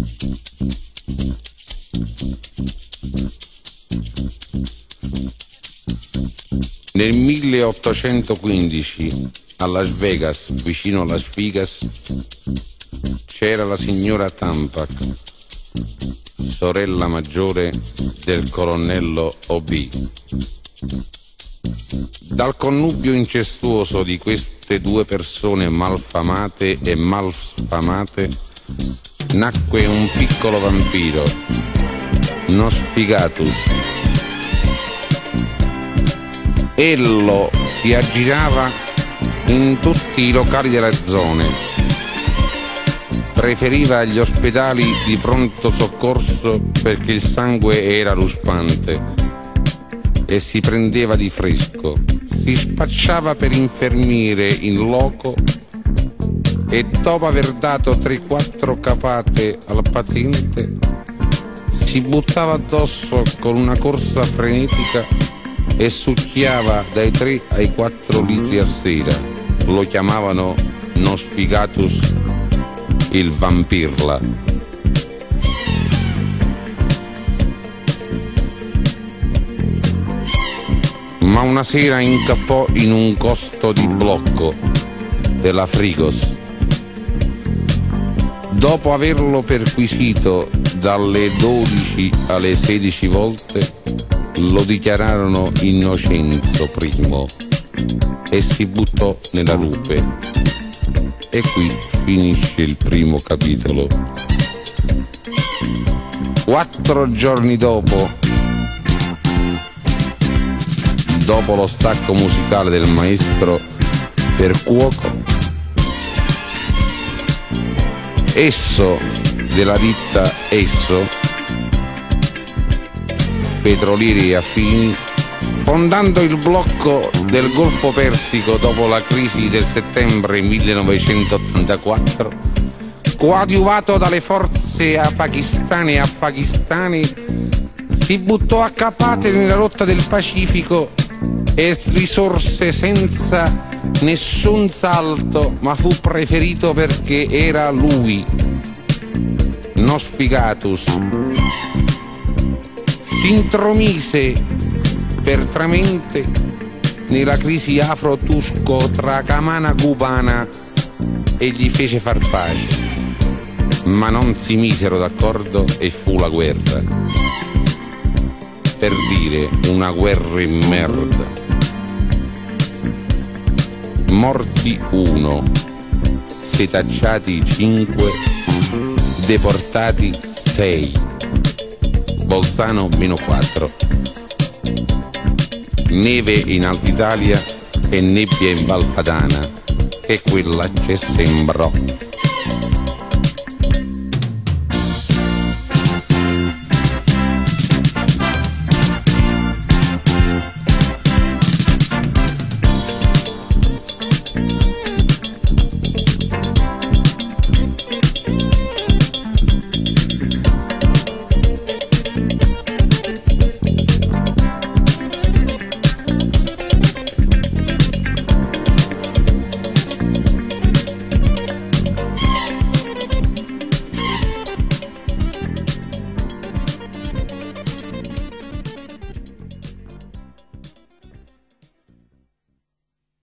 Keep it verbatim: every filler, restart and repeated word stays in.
Nel milleottocentoquindici a Las Vegas, vicino a Las Vegas, c'era la signora Tampax, sorella maggiore del colonnello O B. Dal connubio incestuoso di queste due persone malfamate e malsfamate nacque un piccolo vampiro, Nosfigatus. Ello si aggirava in tutti i locali della zona, preferiva gli ospedali di pronto soccorso perché il sangue era ruspante e si prendeva di fresco, si spacciava per infermiere in loco e dopo aver dato tre quattro capate al paziente si buttava addosso con una corsa frenetica e succhiava dai tre ai quattro litri a sera. Lo chiamavano Nosfigatus il vampirla. Ma una sera incappò in un costo di blocco della Frigos. Dopo averlo perquisito dalle dodici alle sedici volte, lo dichiararono Innocenzo primo e si buttò nella rupe. E qui finisce il primo capitolo. Quattro giorni dopo, dopo lo stacco musicale del maestro per cuoco, Esso della ditta Esso, petrolieri e affini, fondando il blocco del Golfo Persico dopo la crisi del settembre millenovecentottantaquattro, coadiuvato dalle forze pakistane e afghane, si buttò a capate nella rotta del Pacifico e risorse senza nessun salto, ma fu preferito perché era lui, Nosfigatus. Si intromise pertramente nella crisi afro-tusco-tracamana cubana e gli fece far pace, ma non si misero d'accordo e fu la guerra. Per dire, una guerra in merda. Morti uno, setacciati cinque, deportati sei, Bolzano meno quattro, neve in Alta Italia e nebbia in Val Padana, che quella ci sembrò.